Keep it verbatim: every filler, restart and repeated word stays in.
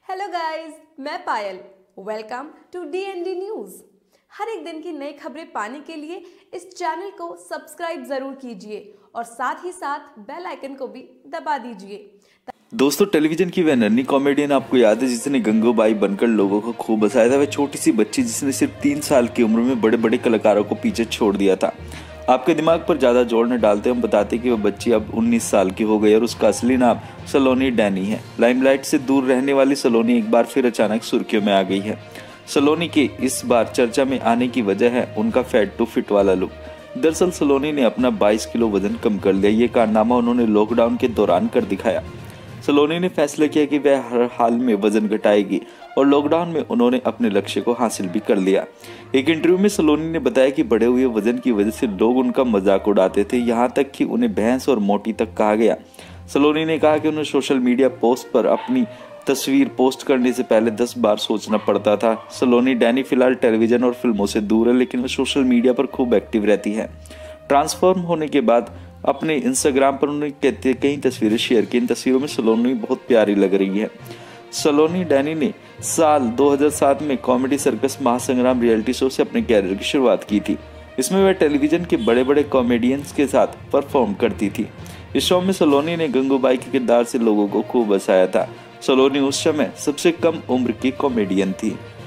Hello guys, मैं Payal. Welcome to D N D news. हर एक दिन की नई खबरें पाने के लिए इस चैनल को सब्सक्राइब जरूर कीजिए और साथ ही साथ बेल आइकन को भी दबा दीजिए। दोस्तों, टेलीविजन की वह नन्ही कॉमेडियन आपको याद है जिसने गंगूबाई बनकर लोगों को खूब हंसाया था। वह छोटी सी बच्ची जिसने सिर्फ तीन साल की उम्र में बड़े बड़े कलाकारों को पीछे छोड़ दिया था। आपके दिमाग पर ज्यादा जोर न डालते हम बताते कि वह बच्ची अब उन्नीस साल की हो गई और उसका असली नाम सलोनी डैनी है। लाइमलाइट से दूर रहने वाली सलोनी एक बार फिर अचानक सुर्खियों में आ गई है। सलोनी के इस बार चर्चा में आने की वजह है उनका फैट टू फिट वाला लुक। दरअसल सलोनी ने अपना बाईस किलो वजन कम कर लिया। ये कारनामा उन्होंने लॉकडाउन के दौरान कर दिखाया। सलोनी ने फैसला किया कि वह हर हाल में वजन घटाएगी और लॉकडाउन में उन्होंने अपने लक्ष्य को हासिल भी कर लिया। एक इंटरव्यू में सलोनी ने बताया कि बढ़े हुए वजन की वजह से लोग उनका मजाक उड़ाते थे, यहाँ तक कि उन्हें भैंस और मोटी तक कहा गया। सलोनी ने कहा कि उन्हें सोशल मीडिया पोस्ट पर अपनी तस्वीर पोस्ट करने से पहले दस बार सोचना पड़ता था। सलोनी डैनी फिलहाल टेलीविजन और फिल्मों से दूर है, लेकिन वह सोशल मीडिया पर खूब एक्टिव रहती है। ट्रांसफॉर्म होने के बाद अपने इंस्टाग्राम पर उन्होंने कहते कई तस्वीरें शेयर की। इन तस्वीरों में सलोनी बहुत प्यारी लग रही है। सलोनी डैनी ने साल दो हज़ार सात में कॉमेडी सर्कस महा संग्राम रियलिटी शो से अपने कैरियर की शुरुआत की थी। इसमें वह टेलीविजन के बड़े बड़े कॉमेडियंस के साथ परफॉर्म करती थी। इस शो में सलोनी ने गंगूबाई के किरदार से लोगों को खूब हंसाया था। सलोनी उस समय सबसे कम उम्र की कॉमेडियन थी।